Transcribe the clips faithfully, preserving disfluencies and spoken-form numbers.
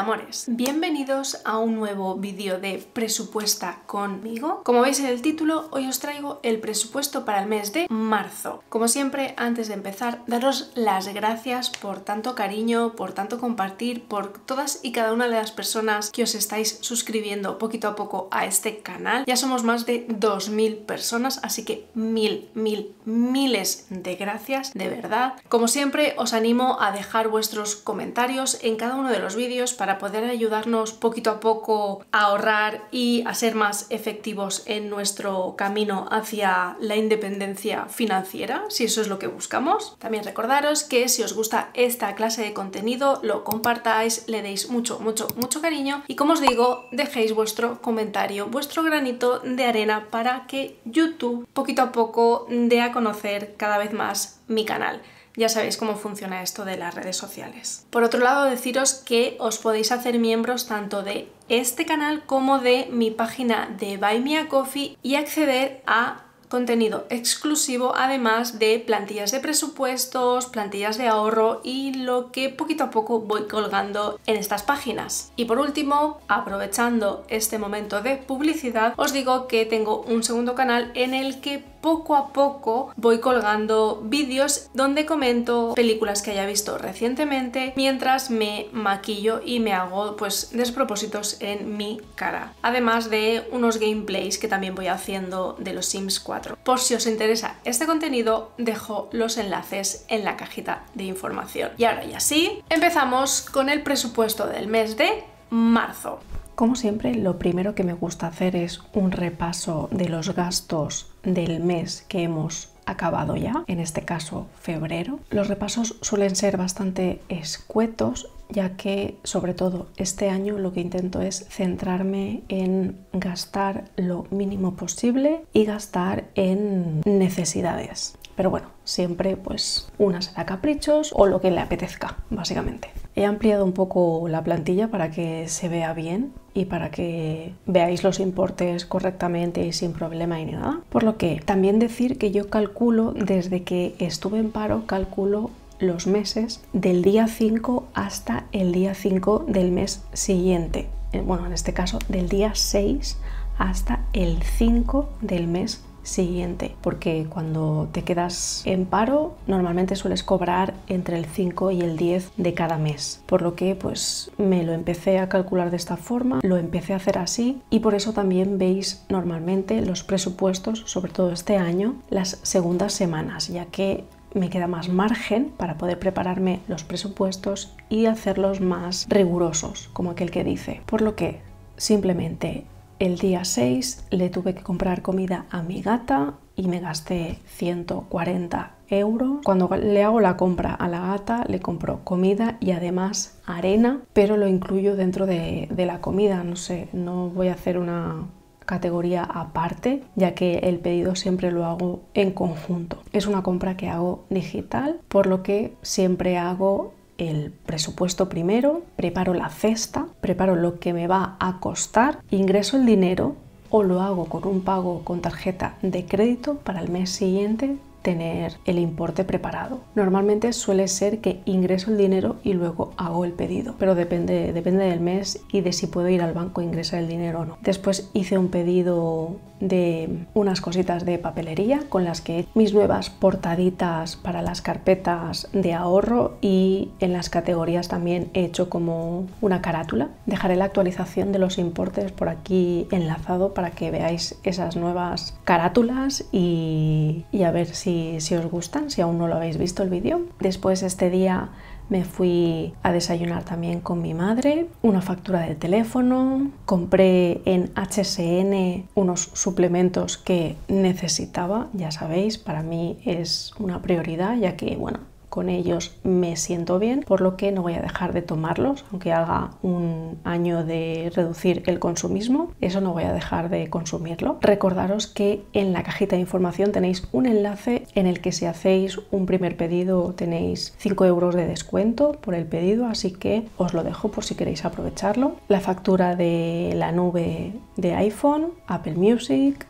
amores, bienvenidos a un nuevo vídeo de Presupuesta conmigo. Como veis en el título, hoy os traigo el presupuesto para el mes de marzo. Como siempre, antes de empezar, daros las gracias por tanto cariño, por tanto compartir, por todas y cada una de las personas que os estáis suscribiendo poquito a poco a este canal. Ya somos más de dos mil personas, así que mil, mil, miles de gracias, de verdad. Como siempre, os animo a dejar vuestros comentarios en cada uno de los vídeos para poder ayudarnos poquito a poco a ahorrar y a ser más efectivos en nuestro camino hacia la independencia financiera, si eso es lo que buscamos. También recordaros que si os gusta esta clase de contenido, lo compartáis, le deis mucho, mucho, mucho cariño y, como os digo, dejéis vuestro comentario, vuestro granito de arena para que YouTube poquito a poco dé a conocer cada vez más mi canal. Ya sabéis cómo funciona esto de las redes sociales. Por otro lado, deciros que os podéis hacer miembros tanto de este canal como de mi página de Buy Me a Coffee y acceder a contenido exclusivo, además de plantillas de presupuestos, plantillas de ahorro y lo que poquito a poco voy colgando en estas páginas. Y por último, aprovechando este momento de publicidad, os digo que tengo un segundo canal en el que poco a poco voy colgando vídeos donde comento películas que haya visto recientemente mientras me maquillo y me hago pues despropósitos en mi cara, además de unos gameplays que también voy haciendo de los Sims cuatro. Por si os interesa este contenido, dejo los enlaces en la cajita de información. Y ahora ya sí, empezamos con el presupuesto del mes de marzo. Como siempre, lo primero que me gusta hacer es un repaso de los gastos del mes que hemos acabado ya, en este caso febrero. Los repasos suelen ser bastante escuetos, ya que sobre todo este año lo que intento es centrarme en gastar lo mínimo posible y gastar en necesidades. Pero bueno, siempre pues una se da caprichos o lo que le apetezca, básicamente. He ampliado un poco la plantilla para que se vea bien y para que veáis los importes correctamente y sin problema y ni nada. Por lo que también decir que yo calculo, desde que estuve en paro, calculo los meses del día cinco hasta el día cinco del mes siguiente. Bueno, en este caso del día seis hasta el cinco del mes siguiente, porque cuando te quedas en paro normalmente sueles cobrar entre el cinco y el diez de cada mes, por lo que pues me lo empecé a calcular de esta forma, lo empecé a hacer así y por eso también veis normalmente los presupuestos, sobre todo este año, las segundas semanas, ya que me queda más margen para poder prepararme los presupuestos y hacerlos más rigurosos, como aquel que dice. Por lo que simplemente el día seis le tuve que comprar comida a mi gata y me gasté ciento cuarenta euros. Cuando le hago la compra a la gata le compro comida y además arena, pero lo incluyo dentro de, de la comida. No sé, no voy a hacer una categoría aparte, ya que el pedido siempre lo hago en conjunto. Es una compra que hago digital, por lo que siempre hago el presupuesto primero, preparo la cesta, preparo lo que me va a costar, ingreso el dinero o lo hago con un pago con tarjeta de crédito para el mes siguiente tener el importe preparado. Normalmente suele ser que ingreso el dinero y luego hago el pedido, pero depende, depende del mes y de si puedo ir al banco a ingresar el dinero o no. Después hice un pedido de unas cositas de papelería con las que mis nuevas portaditas para las carpetas de ahorro, y en las categorías también he hecho como una carátula. Dejaré la actualización de los importes por aquí enlazado para que veáis esas nuevas carátulas y, y a ver si, si os gustan, si aún no lo habéis visto el vídeo. Después este día me fui a desayunar también con mi madre, una factura de teléfono, compré en H S N unos suplementos que necesitaba, ya sabéis, para mí es una prioridad, ya que bueno, con ellos me siento bien, por lo que no voy a dejar de tomarlos, aunque haga un año de reducir el consumismo, eso no voy a dejar de consumirlo. Recordaros que en la cajita de información tenéis un enlace en el que si hacéis un primer pedido tenéis cinco euros de descuento por el pedido, así que os lo dejo por si queréis aprovecharlo. La factura de la nube de iPhone, Apple Music,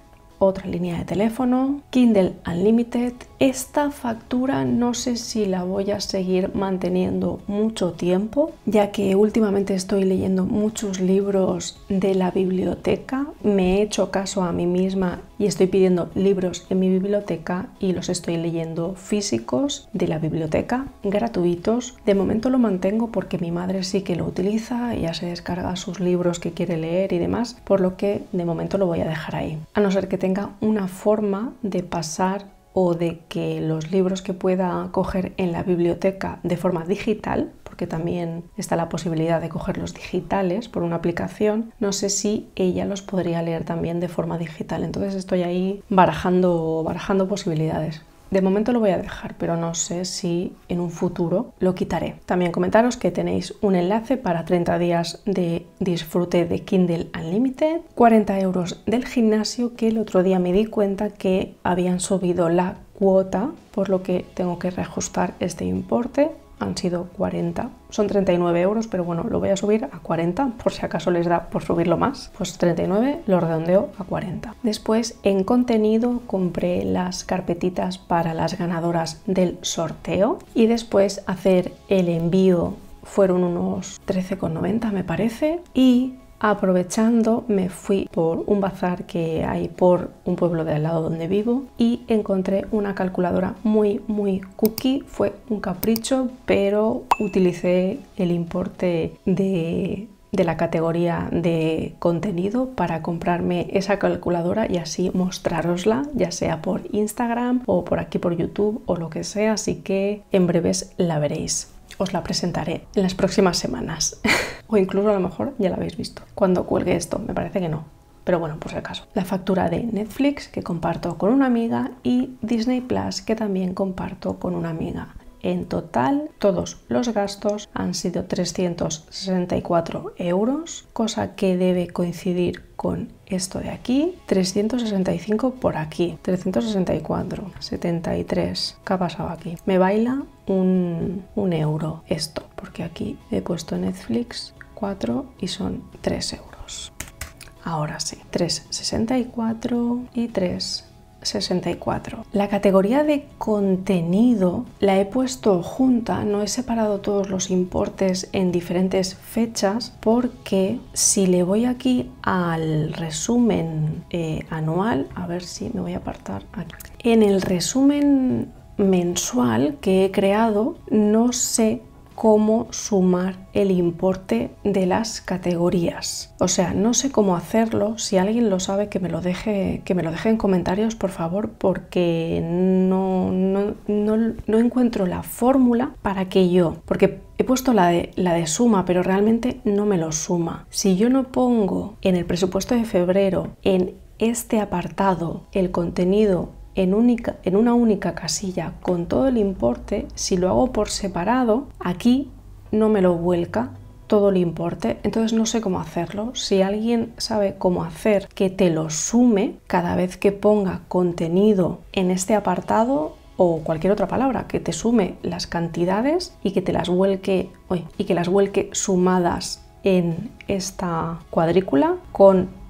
otra línea de teléfono, Kindle Unlimited. Esta factura no sé si la voy a seguir manteniendo mucho tiempo, ya que últimamente estoy leyendo muchos libros de la biblioteca. Me he hecho caso a mí misma y estoy pidiendo libros en mi biblioteca y los estoy leyendo físicos de la biblioteca, gratuitos. De momento lo mantengo porque mi madre sí que lo utiliza y ya se descarga sus libros que quiere leer y demás, por lo que de momento lo voy a dejar ahí. A no ser que tenga una forma de pasar o de que los libros que pueda coger en la biblioteca de forma digital, porque también está la posibilidad de cogerlos digitales por una aplicación, no sé si ella los podría leer también de forma digital. Entonces estoy ahí barajando, barajando posibilidades. De momento lo voy a dejar, pero no sé si en un futuro lo quitaré. También comentaros que tenéis un enlace para treinta días de disfrute de Kindle Unlimited, cuarenta euros del gimnasio, que el otro día me di cuenta que habían subido la cuota, por lo que tengo que reajustar este importe. Han sido cuarenta, son treinta y nueve euros, pero bueno, lo voy a subir a cuarenta por si acaso les da por subirlo más. Pues treinta y nueve lo redondeo a cuarenta. Después, en contenido, compré las carpetitas para las ganadoras del sorteo y después hacer el envío fueron unos trece con noventa me parece, y aprovechando me fui por un bazar que hay por un pueblo de al lado donde vivo y encontré una calculadora muy muy cookie. Fue un capricho, pero utilicé el importe de, de la categoría de contenido para comprarme esa calculadora y así mostrarosla, ya sea por Instagram o por aquí por YouTube o lo que sea, así que en breves la veréis. Os la presentaré en las próximas semanas o incluso a lo mejor ya la habéis visto cuando cuelgue esto, me parece que no, pero bueno, por si acaso. La factura de Netflix que comparto con una amiga y Disney Plus que también comparto con una amiga. En total, todos los gastos han sido trescientos sesenta y cuatro euros, cosa que debe coincidir con esto de aquí, trescientos sesenta y cinco por aquí, trescientos sesenta y cuatro, setenta y tres. ¿Qué ha pasado aquí? Me baila un, un euro esto, porque aquí he puesto Netflix cuatro y son tres euros. Ahora sí, tres sesenta y cuatro y tres sesenta y cuatro. La categoría de contenido la he puesto junta, no he separado todos los importes en diferentes fechas, porque si le voy aquí al resumen eh, anual, a ver si me voy a apartar aquí. En el resumen mensual que he creado, no sé cómo sumar el importe de las categorías. O sea, no sé cómo hacerlo. Si alguien lo sabe, que me lo deje, que me lo deje en comentarios, por favor, porque no, no, no, no encuentro la fórmula para que yo, porque he puesto la de, la de suma, pero realmente no me lo suma. Si yo no pongo en el presupuesto de febrero, en este apartado, el contenido En, única, en una única casilla con todo el importe, si lo hago por separado, aquí no me lo vuelca todo el importe, entonces no sé cómo hacerlo. Si alguien sabe cómo hacer que te lo sume cada vez que ponga contenido en este apartado o cualquier otra palabra, que te sume las cantidades y que te las vuelque, uy, y que las vuelque sumadas en esta cuadrícula con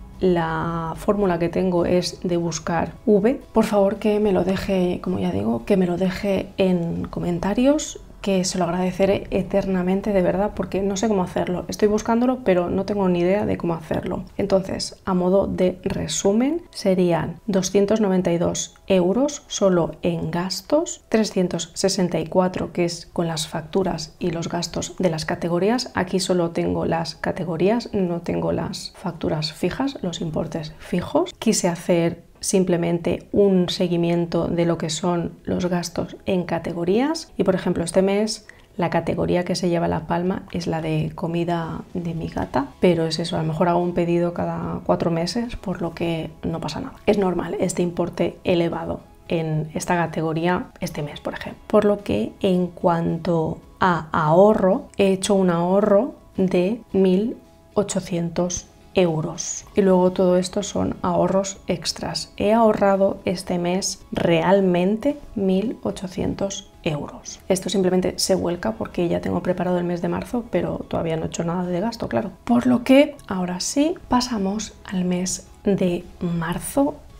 la fórmula que tengo es de buscar V, por favor que me lo deje, como ya digo, que me lo deje en comentarios, que se lo agradeceré eternamente, de verdad, porque no sé cómo hacerlo. Estoy buscándolo, pero no tengo ni idea de cómo hacerlo. Entonces, a modo de resumen, serían doscientos noventa y dos euros solo en gastos, trescientos sesenta y cuatro que es con las facturas y los gastos de las categorías. Aquí solo tengo las categorías, no tengo las facturas fijas, los importes fijos. Quise hacer simplemente un seguimiento de lo que son los gastos en categorías y, por ejemplo, este mes la categoría que se lleva la palma es la de comida de mi gata, pero es eso, a lo mejor hago un pedido cada cuatro meses, por lo que no pasa nada. Es normal este importe elevado en esta categoría este mes, por ejemplo. Por lo que en cuanto a ahorro, he hecho un ahorro de mil ochocientos euros y luego todo esto son ahorros extras. He ahorrado este mes realmente mil ochocientos euros. Esto simplemente se vuelca porque ya tengo preparado el mes de marzo, pero todavía no he hecho nada de gasto, claro. Por lo que ahora sí pasamos al mes de marzo,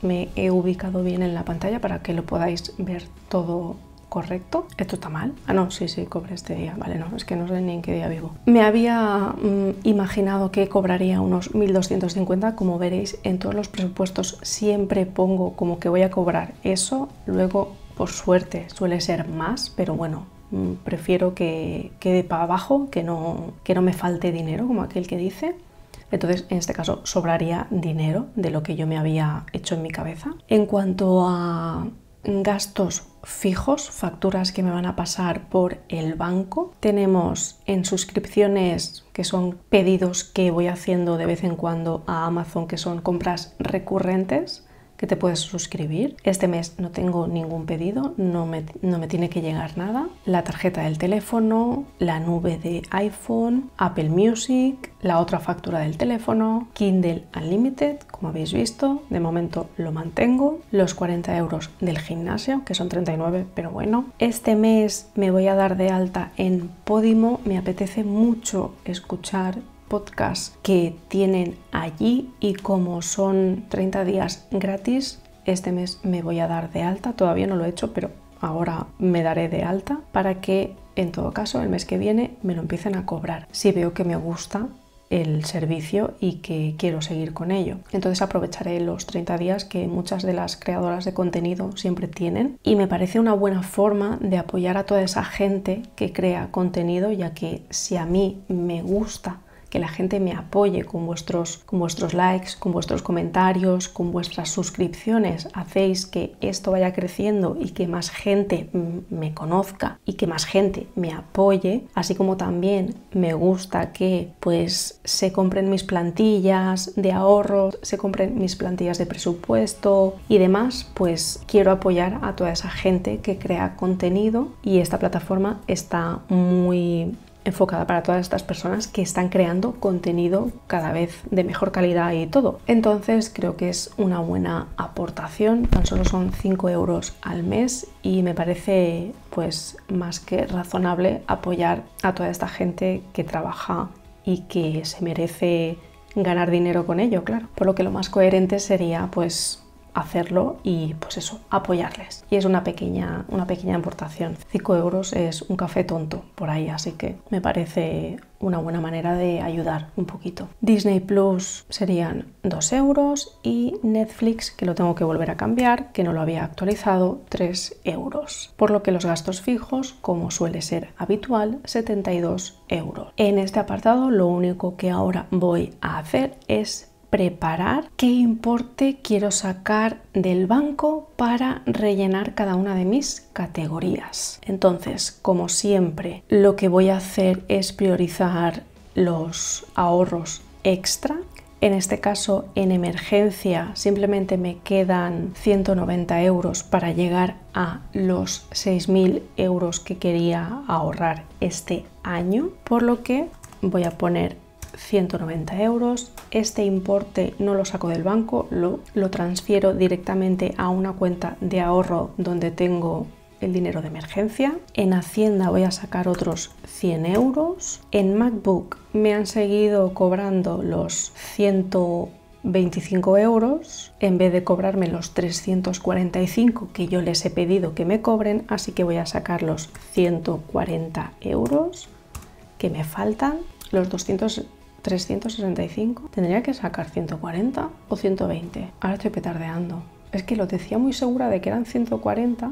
me he ubicado bien en la pantalla para que lo podáis ver todo correcto. ¿Esto está mal? Ah, no, sí, sí, cobré este día. Vale, no, es que no sé ni en qué día vivo. Me había mmm, imaginado que cobraría unos mil doscientos cincuenta. Como veréis, en todos los presupuestos siempre pongo como que voy a cobrar eso. Luego, por suerte, suele ser más, pero bueno, mmm, prefiero que quede para abajo, que no, que no me falte dinero, como aquel que dice. Entonces, en este caso, sobraría dinero de lo que yo me había hecho en mi cabeza. En cuanto a gastos fijos, facturas que me van a pasar por el banco, tenemos en suscripciones, que son pedidos que voy haciendo de vez en cuando a Amazon, que son compras recurrentes, que te puedes suscribir. Este mes no tengo ningún pedido, no me, no me tiene que llegar nada. La tarjeta del teléfono, la nube de iPhone, Apple Music, la otra factura del teléfono, Kindle Unlimited, como habéis visto, de momento lo mantengo. Los cuarenta euros del gimnasio, que son treinta y nueve, pero bueno. Este mes me voy a dar de alta en Podimo, me apetece mucho escuchar podcasts que tienen allí y como son treinta días gratis, este mes me voy a dar de alta. Todavía no lo he hecho, pero ahora me daré de alta para que en todo caso el mes que viene me lo empiecen a cobrar si veo que me gusta el servicio y que quiero seguir con ello. Entonces aprovecharé los treinta días que muchas de las creadoras de contenido siempre tienen, y me parece una buena forma de apoyar a toda esa gente que crea contenido, ya que si a mí me gusta que la gente me apoye con vuestros, con vuestros likes, con vuestros comentarios, con vuestras suscripciones, hacéis que esto vaya creciendo y que más gente me conozca y que más gente me apoye, así como también me gusta que pues se compren mis plantillas de ahorro, se compren mis plantillas de presupuesto y demás. Pues quiero apoyar a toda esa gente que crea contenido, y esta plataforma está muy enfocada para todas estas personas que están creando contenido cada vez de mejor calidad y todo. Entonces creo que es una buena aportación. Tan solo son cinco euros al mes y me parece pues más que razonable apoyar a toda esta gente que trabaja y que se merece ganar dinero con ello, claro. Por lo que lo más coherente sería pues hacerlo y pues eso, apoyarles. Y es una pequeña, una pequeña aportación. cinco euros es un café tonto por ahí, así que me parece una buena manera de ayudar un poquito. Disney Plus serían dos euros y Netflix, que lo tengo que volver a cambiar, que no lo había actualizado, tres euros. Por lo que los gastos fijos, como suele ser habitual, setenta y dos euros. En este apartado lo único que ahora voy a hacer es preparar qué importe quiero sacar del banco para rellenar cada una de mis categorías. Entonces, como siempre, lo que voy a hacer es priorizar los ahorros extra. En este caso, en emergencia, simplemente me quedan ciento noventa euros para llegar a los seis mil euros que quería ahorrar este año, por lo que voy a poner ciento noventa euros. Este importe no lo saco del banco, lo, lo transfiero directamente a una cuenta de ahorro donde tengo el dinero de emergencia. En Hacienda voy a sacar otros cien euros. En MacBook me han seguido cobrando los ciento veinticinco euros en vez de cobrarme los trescientos cuarenta y cinco que yo les he pedido que me cobren, así que voy a sacar los ciento cuarenta euros que me faltan. Los doscientos trescientos sesenta y cinco, tendría que sacar ciento cuarenta o ciento veinte. Ahora estoy petardeando. Es que lo decía muy segura de que eran ciento cuarenta,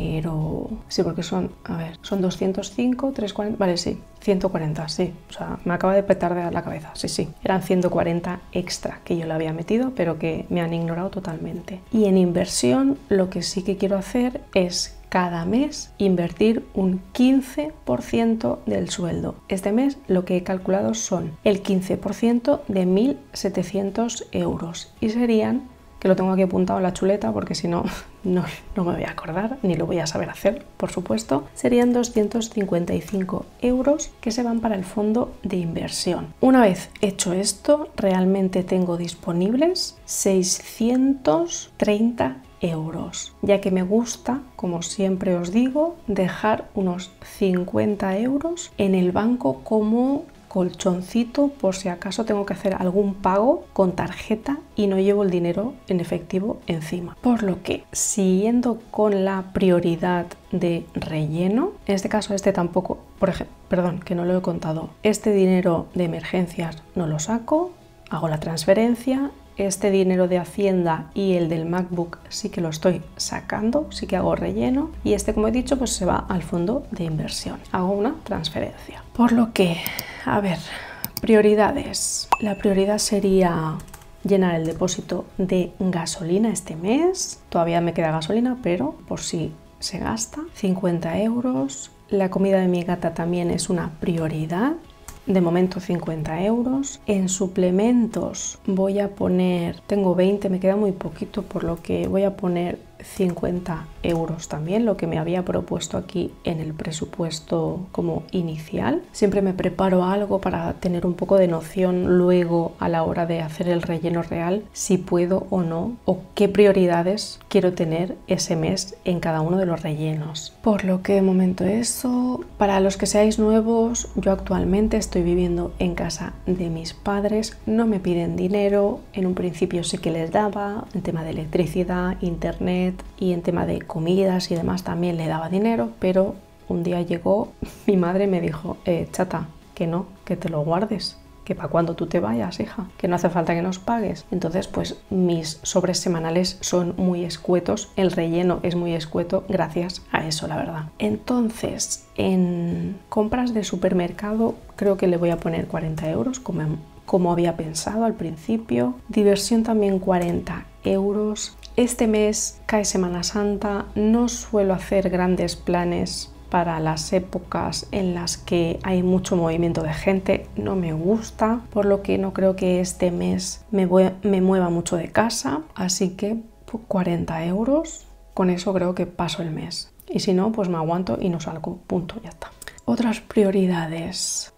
pero sí, porque son, a ver, son doscientos cinco, trescientos cuarenta, vale, sí, ciento cuarenta, sí. O sea, me acaba de petardear la cabeza, sí, sí. Eran ciento cuarenta extra que yo le había metido, pero que me han ignorado totalmente. Y en inversión, lo que sí que quiero hacer es cada mes invertir un quince por ciento del sueldo. Este mes lo que he calculado son el quince por ciento de mil setecientos euros y serían, que lo tengo aquí apuntado en la chuleta porque si no, no, no me voy a acordar ni lo voy a saber hacer, por supuesto, serían doscientos cincuenta y cinco euros que se van para el fondo de inversión. Una vez hecho esto, realmente tengo disponibles seiscientos treinta euros, ya que me gusta, como siempre os digo, dejar unos cincuenta euros en el banco como colchoncito por si acaso tengo que hacer algún pago con tarjeta y no llevo el dinero en efectivo encima. Por lo que, siguiendo con la prioridad de relleno, en este caso este tampoco, por ejemplo, perdón, que no lo he contado, este dinero de emergencias no lo saco, hago la transferencia. Este dinero de Hacienda y el del MacBook sí que lo estoy sacando, sí que hago relleno, y este, como he dicho, pues se va al fondo de inversión. Hago una transferencia. Por lo que, a ver, prioridades. La prioridad sería llenar el depósito de gasolina este mes. Todavía me queda gasolina, pero por si se gasta. cincuenta euros. La comida de mi gata también es una prioridad. De momento cincuenta euros. En suplementos voy a poner, tengo veinte, me queda muy poquito, por lo que voy a poner cincuenta euros también, lo que me había propuesto aquí en el presupuesto como inicial. Siempre me preparo algo para tener un poco de noción luego a la hora de hacer el relleno real, si puedo o no, o qué prioridades quiero tener ese mes en cada uno de los rellenos. Por lo que de momento eso. Para los que seáis nuevos, yo actualmente estoy viviendo en casa de mis padres, no me piden dinero, en un principio sí que les daba, en tema de electricidad, internet, y en tema de comidas y demás también le daba dinero, pero un día llegó mi madre y me dijo, eh, chata, que no, que te lo guardes, que para cuando tú te vayas, hija, que no hace falta que nos pagues. Entonces, pues mis sobres semanales son muy escuetos, el relleno es muy escueto gracias a eso, la verdad. Entonces, en compras de supermercado creo que le voy a poner cuarenta euros, como, como había pensado al principio. Diversión también cuarenta euros. Este mes cae Semana Santa, no suelo hacer grandes planes para las épocas en las que hay mucho movimiento de gente, no me gusta, por lo que no creo que este mes me, voy, me mueva mucho de casa, así que pues, cuarenta euros, con eso creo que paso el mes. Y si no, pues me aguanto y no salgo, punto, ya está. Otras prioridades,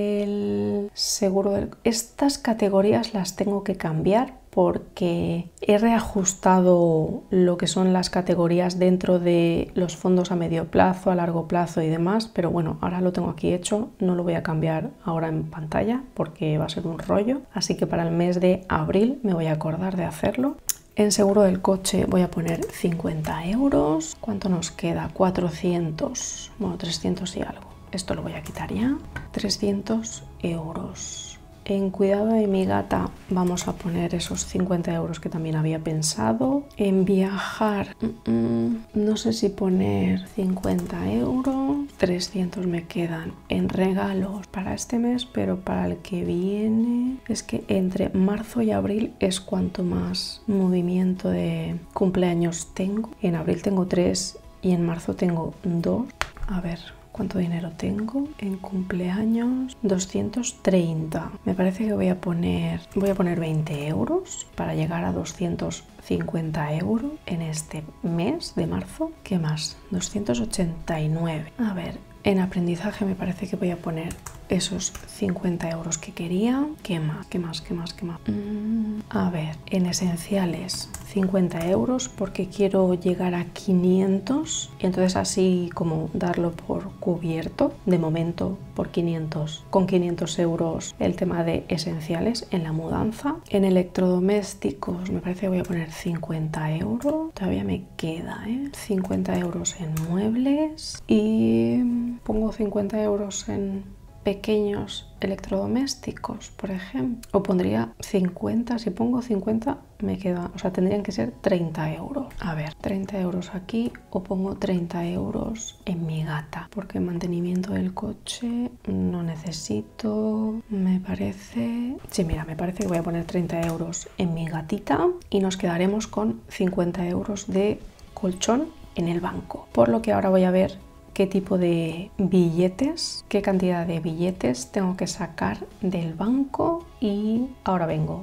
el seguro del... Estas categorías las tengo que cambiar porque he reajustado lo que son las categorías dentro de los fondos a medio plazo, a largo plazo y demás, pero bueno, ahora lo tengo aquí hecho, no lo voy a cambiar ahora en pantalla porque va a ser un rollo, así que para el mes de abril me voy a acordar de hacerlo. En seguro del coche voy a poner cincuenta euros. ¿Cuánto nos queda? cuatrocientos, bueno, trescientos y algo. Esto lo voy a quitar ya. trescientos euros. En cuidado de mi gata vamos a poner esos cincuenta euros que también había pensado. En viajar, mm, mm, no sé si poner cincuenta euros. trescientos me quedan en regalos para este mes, pero para el que viene es que entre marzo y abril es cuanto más movimiento de cumpleaños tengo. En abril tengo tres y en marzo tengo dos. A ver, ¿cuánto dinero tengo? En cumpleaños doscientos treinta. Me parece que voy a poner voy a poner veinte euros para llegar a doscientos cincuenta euros en este mes de marzo. ¿Qué más? doscientos ochenta y nueve. A ver, en aprendizaje me parece que voy a poner esos cincuenta euros que quería. ¿Qué más? ¿Qué más? ¿Qué más? ¿Qué más? Mm, a ver, en esenciales cincuenta euros porque quiero llegar a quinientos y entonces así como darlo por cubierto de momento por quinientos, con quinientos euros el tema de esenciales en la mudanza. En electrodomésticos me parece que voy a poner cincuenta euros, todavía me queda, ¿eh? cincuenta euros en muebles y pongo cincuenta euros en pequeños electrodomésticos, por ejemplo, o pondría cincuenta, si pongo cincuenta me queda, o sea, tendrían que ser treinta euros. A ver, treinta euros aquí o pongo treinta euros en mi gata, porque mantenimiento del coche no necesito, me parece, sí, mira, me parece que voy a poner treinta euros en mi gatita y nos quedaremos con cincuenta euros de colchón en el banco, por lo que ahora voy a ver qué tipo de billetes, qué cantidad de billetes tengo que sacar del banco y ahora vengo.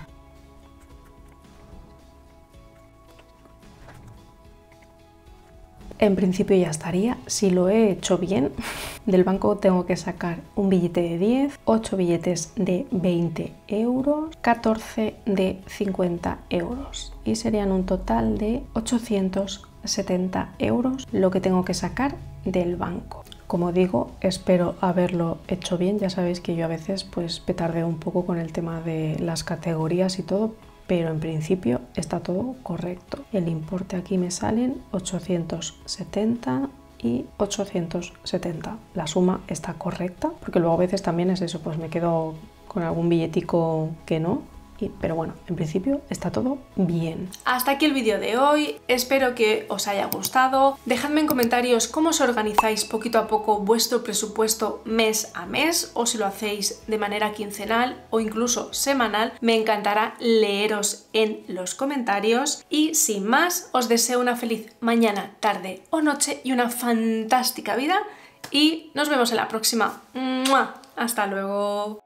En principio ya estaría, si lo he hecho bien. Del banco tengo que sacar un billete de diez, ocho billetes de veinte euros, catorce de cincuenta euros y serían un total de ochocientos setenta euros lo que tengo que sacar del banco. Como digo, espero haberlo hecho bien. Ya sabéis que yo a veces pues petardeo un poco con el tema de las categorías y todo, pero en principio está todo correcto. El importe aquí me salen ochocientos setenta y ochocientos setenta. La suma está correcta, porque luego a veces también es eso, pues me quedo con algún billetico que no. Y, pero bueno, en principio está todo bien. Hasta aquí el vídeo de hoy, espero que os haya gustado. Dejadme en comentarios cómo os organizáis poquito a poco vuestro presupuesto mes a mes, o si lo hacéis de manera quincenal o incluso semanal. Me encantará leeros en los comentarios y sin más, os deseo una feliz mañana, tarde o noche y una fantástica vida y nos vemos en la próxima. ¡Mua! Hasta luego.